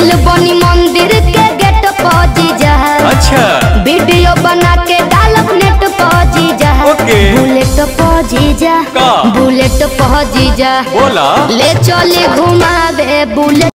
आइल बनी मंदिर के गेट पहुंची जा। अच्छा वीडियो बना के डालब नेट पहुंची जा। बुलेट पहुंची जा, बुलेट पहुंची जा, बोला ले चले घुमावे बुलेट।